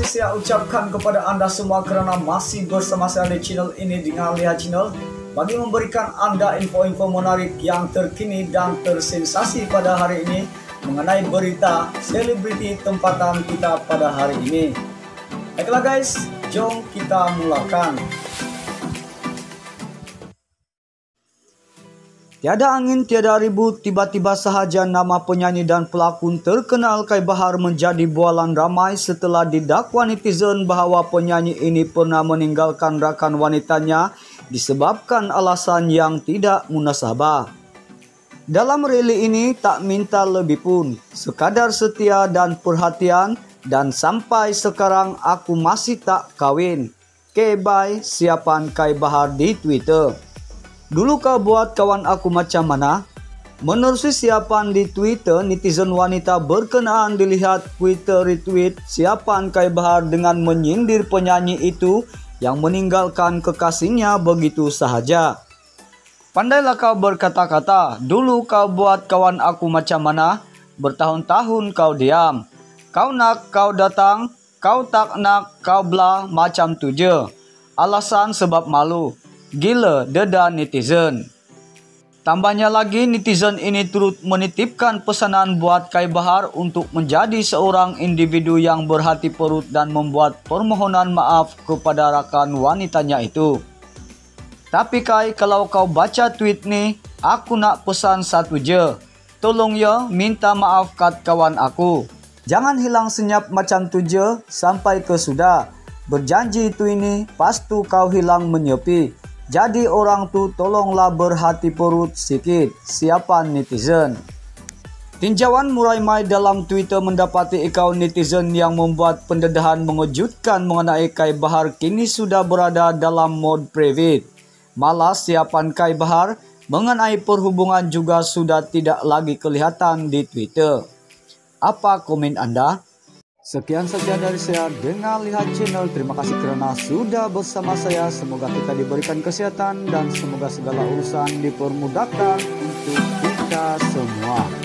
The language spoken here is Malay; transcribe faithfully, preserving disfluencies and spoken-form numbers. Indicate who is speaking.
Speaker 1: saya ucapkan kepada Anda semua kerana masih bersama saya di channel ini dengan Lihat Channel bagi memberikan Anda info-info menarik yang terkini dan tersensasi pada hari ini mengenai berita selebriti tempatan kita pada hari ini. Baiklah guys, jom kita mulakan. Tiada angin, tiada ribut, tiba-tiba sahaja nama penyanyi dan pelakon terkenal Kai Bahar menjadi bualan ramai setelah didakwa netizen bahawa penyanyi ini pernah meninggalkan rakan wanitanya disebabkan alasan yang tidak munasabah. Dalam rally ini tak minta lebih pun, sekadar setia dan perhatian, dan sampai sekarang aku masih tak kawin. Kebay siapan Kai Bahar di Twitter. Dulu kau buat kawan aku macam mana? Menerusi siapan di Twitter, netizen wanita berkenaan dilihat Twitter retweet siapan Kai Bahar dengan menyindir penyanyi itu yang meninggalkan kekasihnya begitu sahaja. Pandailah kau berkata-kata, dulu kau buat kawan aku macam mana? Bertahun-tahun kau diam. Kau nak, kau datang. Kau tak nak, kau belah macam tu je. Alasan sebab malu. Gila deda netizen. Tambahnya lagi, netizen ini turut menitipkan pesanan buat Kai Bahar untuk menjadi seorang individu yang berhati perut dan membuat permohonan maaf kepada rakan wanitanya itu. Tapi Kai, kalau kau baca tweet ni, aku nak pesan satu je. Tolong ya, minta maaf kat kawan aku. Jangan hilang senyap macam tu je sampai ke sudah. Berjanji itu ini, pastu kau hilang menyepi. Jadi orang tu tolonglah berhati perut sikit. Siapan netizen. Tinjauan murai-mai dalam Twitter mendapati akaun netizen yang membuat pendedahan mengejutkan mengenai Kai Bahar kini sudah berada dalam mode private. Malah siapan Kai Bahar mengenai perhubungan juga sudah tidak lagi kelihatan di Twitter. Apa komen Anda? Sekian saja dari saya dengan Lihat Channel. Terima kasih kerana sudah bersama saya. Semoga kita diberikan kesehatan dan semoga segala urusan dipermudahkan untuk kita semua.